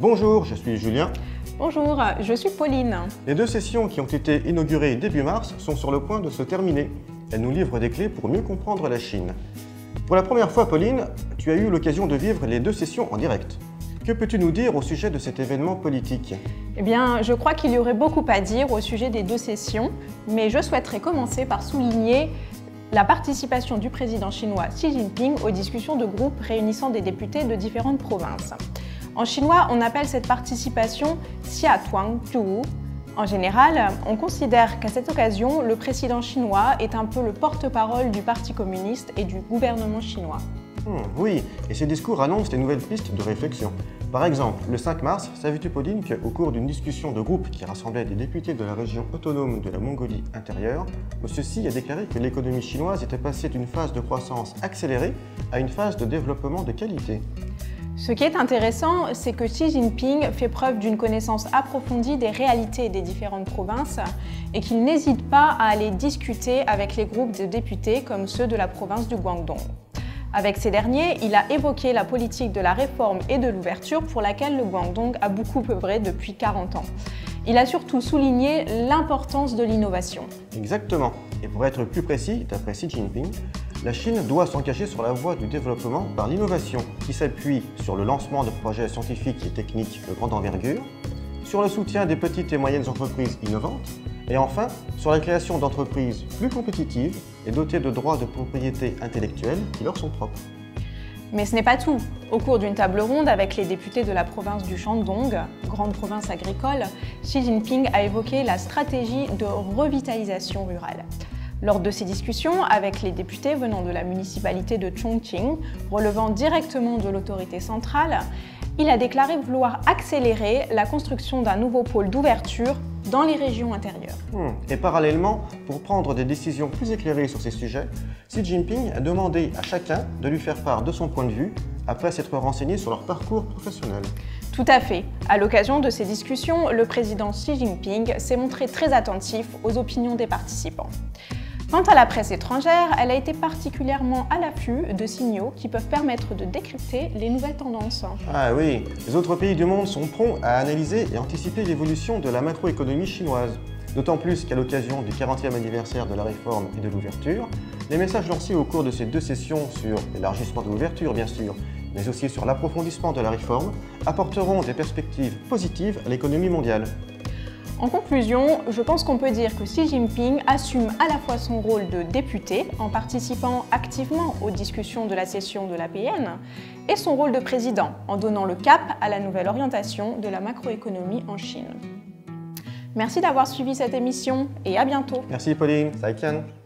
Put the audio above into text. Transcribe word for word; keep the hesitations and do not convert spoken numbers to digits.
Bonjour, je suis Julien. Bonjour, je suis Pauline. Les deux sessions qui ont été inaugurées début mars sont sur le point de se terminer. Elles nous livrent des clés pour mieux comprendre la Chine. Pour la première fois, Pauline, tu as eu l'occasion de vivre les deux sessions en direct. Que peux-tu nous dire au sujet de cet événement politique? Eh bien, je crois qu'il y aurait beaucoup à dire au sujet des deux sessions, mais je souhaiterais commencer par souligner la participation du président chinois Xi Jinping aux discussions de groupe réunissant des députés de différentes provinces. En chinois, on appelle cette participation Xia Tuang Zhu. En général, on considère qu'à cette occasion, le président chinois est un peu le porte-parole du Parti communiste et du gouvernement chinois. Hum, oui, et ces discours annoncent des nouvelles pistes de réflexion. Par exemple, le cinq mars, savais-tu, Pauline, qu'au cours d'une discussion de groupe qui rassemblait des députés de la région autonome de la Mongolie intérieure, M. Xi a déclaré que l'économie chinoise était passée d'une phase de croissance accélérée à une phase de développement de qualité. Ce qui est intéressant, c'est que Xi Jinping fait preuve d'une connaissance approfondie des réalités des différentes provinces et qu'il n'hésite pas à aller discuter avec les groupes de députés comme ceux de la province du Guangdong. Avec ces derniers, il a évoqué la politique de la réforme et de l'ouverture pour laquelle le Guangdong a beaucoup œuvré depuis quarante ans. Il a surtout souligné l'importance de l'innovation. Exactement. Et pour être plus précis, d'après Xi Jinping, la Chine doit s'engager sur la voie du développement par l'innovation, qui s'appuie sur le lancement de projets scientifiques et techniques de grande envergure, sur le soutien des petites et moyennes entreprises innovantes, et enfin sur la création d'entreprises plus compétitives et dotées de droits de propriété intellectuelle qui leur sont propres. Mais ce n'est pas tout. Au cours d'une table ronde avec les députés de la province du Shandong, grande province agricole, Xi Jinping a évoqué la stratégie de revitalisation rurale. Lors de ces discussions avec les députés venant de la municipalité de Chongqing, relevant directement de l'autorité centrale, il a déclaré vouloir accélérer la construction d'un nouveau pôle d'ouverture dans les régions intérieures. Hmm. Et parallèlement, pour prendre des décisions plus éclairées sur ces sujets, Xi Jinping a demandé à chacun de lui faire part de son point de vue après s'être renseigné sur leur parcours professionnel. Tout à fait. À l'occasion de ces discussions, le président Xi Jinping s'est montré très attentif aux opinions des participants. Quant à la presse étrangère, elle a été particulièrement à l'affût de signaux qui peuvent permettre de décrypter les nouvelles tendances. Ah oui, les autres pays du monde sont prompts à analyser et anticiper l'évolution de la macroéconomie chinoise. D'autant plus qu'à l'occasion du quarantième anniversaire de la réforme et de l'ouverture, les messages lancés au cours de ces deux sessions sur l'élargissement de l'ouverture bien sûr, mais aussi sur l'approfondissement de la réforme, apporteront des perspectives positives à l'économie mondiale. En conclusion, je pense qu'on peut dire que Xi Jinping assume à la fois son rôle de député en participant activement aux discussions de la session de l'A P N et son rôle de président en donnant le cap à la nouvelle orientation de la macroéconomie en Chine. Merci d'avoir suivi cette émission et à bientôt. Merci Pauline, Zaijian.